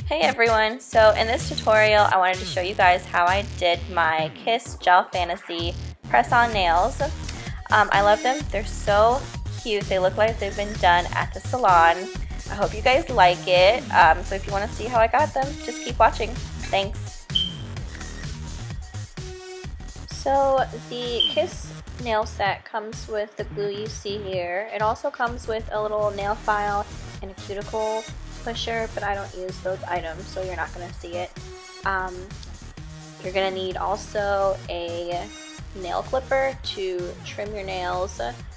Hey everyone, so in this tutorial I wanted to show you guys how I did my Kiss Gel Fantasy press-on nails. I love them, they're so cute, they look like they've been done at the salon. I hope you guys like it, so if you want to see how I got them, just keep watching. Thanks. So the Kiss nail set comes with the glue you see here. It also comes with a little nail file and a cuticle pusher, but I don't use those items, so you're not going to see it. You're going to need also a nail clipper to trim your nails.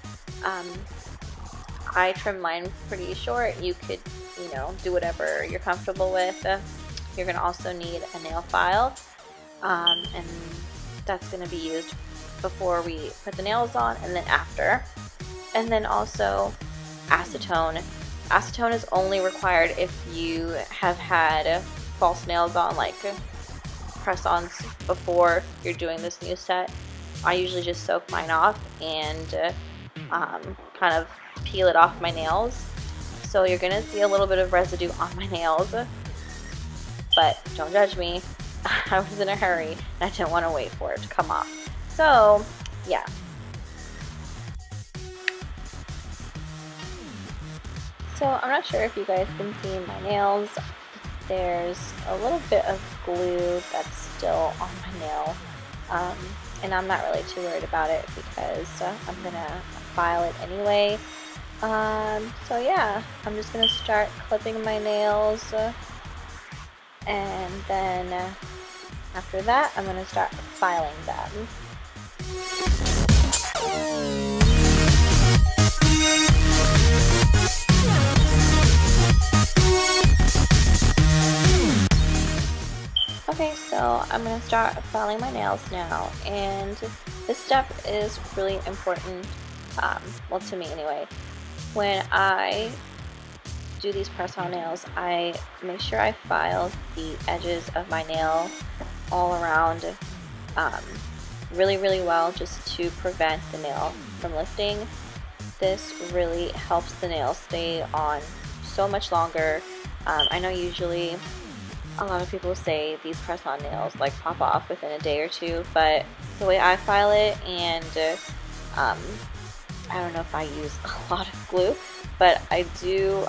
I trim mine pretty short. You could, do whatever you're comfortable with. You're going to also need a nail file, and that's going to be used before we put the nails on and then after. And then also acetone. Acetone is only required if you have had false nails on, like press-ons, before you're doing this new set. I usually just soak mine off and kind of peel it off my nails. So you're gonna see a little bit of residue on my nails, but don't judge me. I was in a hurry and I didn't want to wait for it to come off. So yeah. So I'm not sure if you guys can see my nails. There's a little bit of glue that's still on my nail, and I'm not really too worried about it because I'm gonna file it anyway. So yeah, I'm just gonna start clipping my nails, and then after that I'm gonna start filing them. Okay, so I'm going to start filing my nails now, and this step is really important, well, to me anyway. When I do these press-on nails, I make sure I file the edges of my nail all around really well, just to prevent the nail from lifting. This really helps the nail stay on so much longer. I know usually a lot of people say these press-on nails like pop off within a day or two, but the way I file it, and I don't know if I use a lot of glue, but I do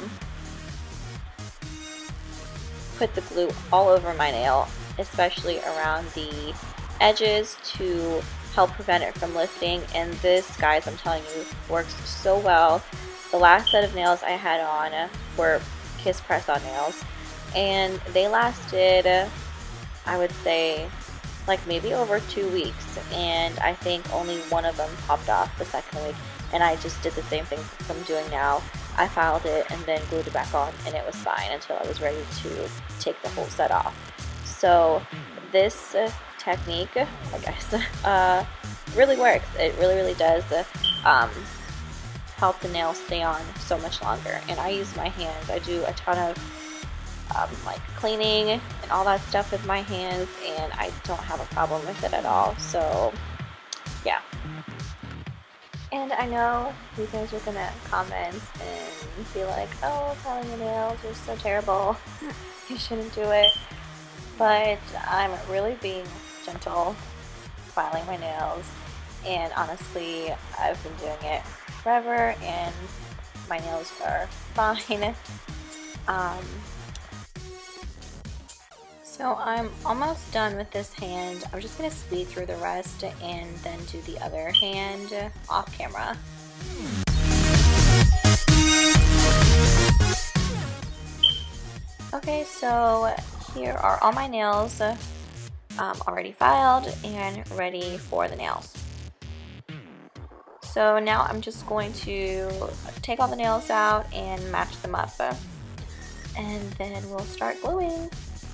put the glue all over my nail, especially around the edges, to help prevent it from lifting. And this, guys, I'm telling you, works so well. The last set of nails I had on were Kiss press-on nails, and they lasted, I would say, like maybe over 2 weeks, and I think only one of them popped off the second week, and I just did the same thing I'm doing now. I filed it and then glued it back on, and it was fine until I was ready to take the whole set off. So this technique, I guess, really works. It really does help the nails stay on so much longer. And I use my hands. I do a ton of like cleaning and all that stuff with my hands, and I don't have a problem with it at all. So yeah. And I know you guys are gonna comment and be like, oh, filing your nails are so terrible, you shouldn't do it. But I'm really being gentle filing my nails, and honestly I've been doing it forever and my nails are fine. So I'm almost done with this hand. I'm just going to speed through the rest and then do the other hand off camera. Okay, so here are all my nails already filed and ready for the nails. So now I'm just going to take all the nails out and match them up, and then we'll start gluing.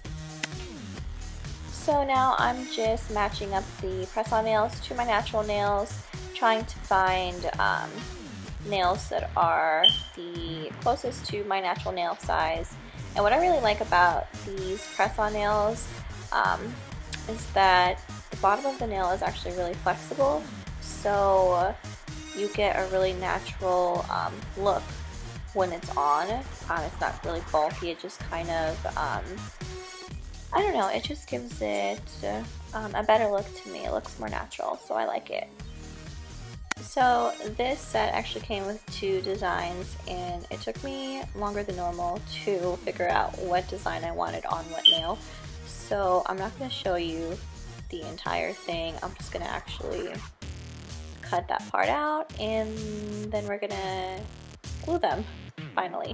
So now I'm just matching up the press-on nails to my natural nails, trying to find nails that are the closest to my natural nail size. And what I really like about these press-on nails is that the bottom of the nail is actually really flexible, so you get a really natural look when it's on. It's not really bulky, it just kind of, I don't know, it just gives it a better look to me. It looks more natural, so I like it. So this set actually came with 2 designs, and it took me longer than normal to figure out what design I wanted on what nail. So I'm not going to show you the entire thing. I'm just going to actually cut that part out, and then we're going to glue them finally.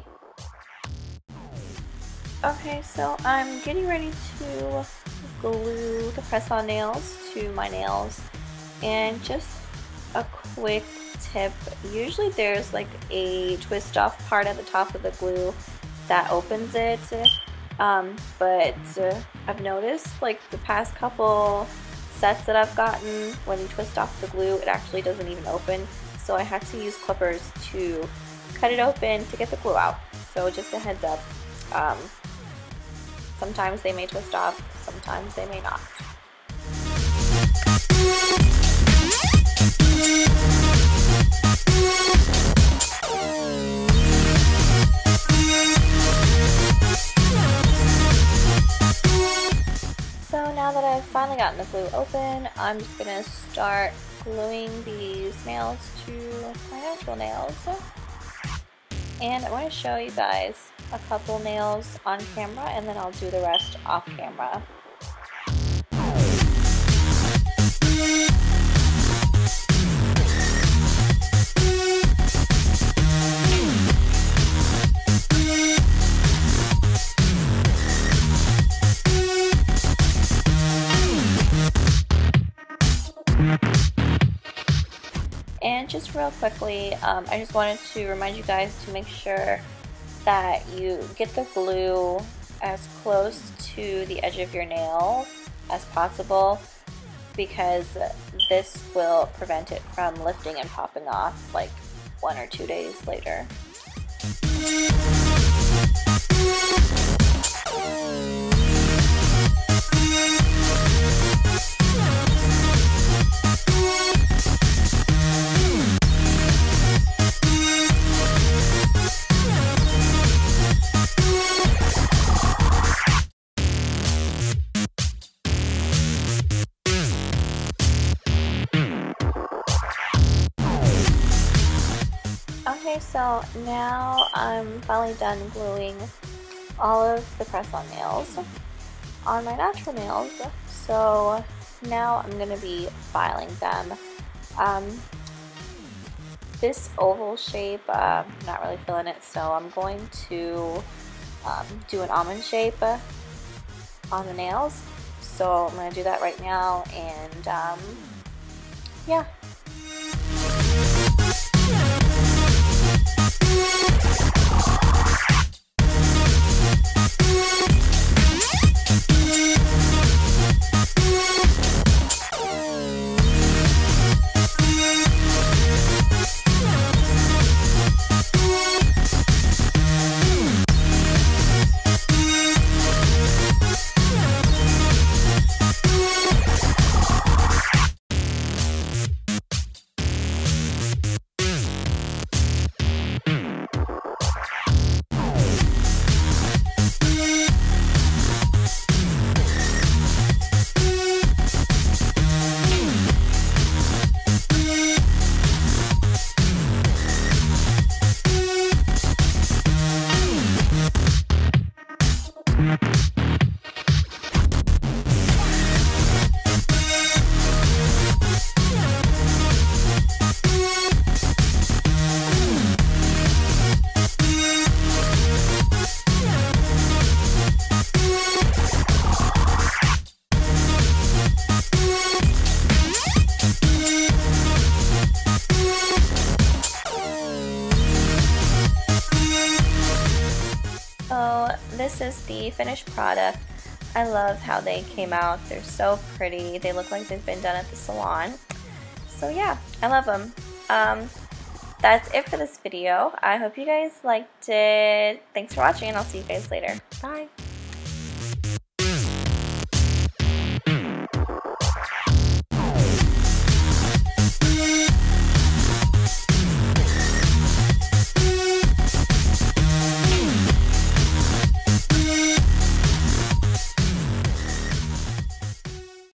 Okay, so I'm getting ready to glue the press-on nails to my nails, and just a quick tip, usually there's like a twist off part at the top of the glue that opens it, but I've noticed like the past couple sets that I've gotten, when you twist off the glue it actually doesn't even open, so I had to use clippers to cut it open to get the glue out. So just a heads up, sometimes they may twist off, sometimes they may not. So now that I've finally gotten the glue open, I'm just going to start gluing these nails to my natural nails. And I want to show you guys a couple nails on camera, and then I'll do the rest off camera. And just real quickly, I just wanted to remind you guys to make sure that you get the glue as close to the edge of your nail as possible, because this will prevent it from lifting and popping off like 1 or 2 days later. Okay, so now I'm finally done gluing all of the press-on nails on my natural nails. So now I'm going to be filing them. This oval shape, I'm not really feeling it, so I'm going to do an almond shape on the nails. So I'm going to do that right now, and yeah. So this is the finished product. I love how they came out. They're so pretty. They look like they've been done at the salon. So yeah, I love them. That's it for this video. I hope you guys liked it. Thanks for watching, and I'll see you guys later. Bye.